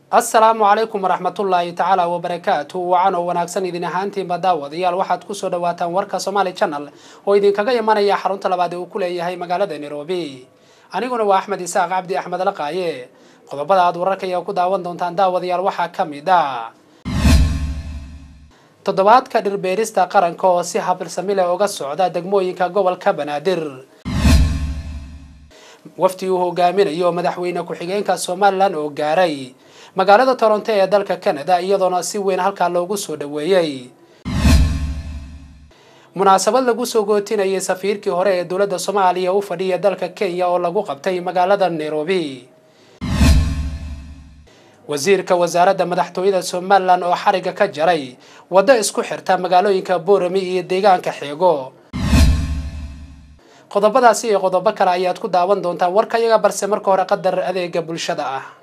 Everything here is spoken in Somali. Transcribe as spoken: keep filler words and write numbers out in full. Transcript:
السلام عليكم ورحمة الله تعالى وبركاته وعنا وناكسن إذن هانتي بداود يال واحد كسو دواتان وركا Somali channel وإذن كغا يمانيا حرون طلبادي وكولي هاي مقالة نيروبي أنيقنا وأحمد إساق عبدي أحمد لقاية قضبada wararka iyo ku daawan doontaan daawadayaal waxa kamid ah toddobaadka dhirbeerista qaranka oo si habilsami leh uga socda degmooyinka gobolka Banaadir wafti uu hogaaminayo madaxweyne ku-xigeenka Soomaaliland oo gaaray magaalada Toronto ee dalka Canada iyadoona si weyn halka loogu soo dhaweeyay munaasabad lagu soo gootinayay safiirkii hore ee dawladda Soomaaliya u fadhiya dalka Kenya oo lagu qabtay magaalada Nairobi wasiirka wasaaradda madaxtooyada Soomaaliland oo xariga ka jaray wada isku xirta magaalooyinka Boorami iyo deegaanka Xeego qodobadaasi iyo qodobo kale ayaad ku daawan doontaan warkayaga balse marka hore qadar adeega bulshada ah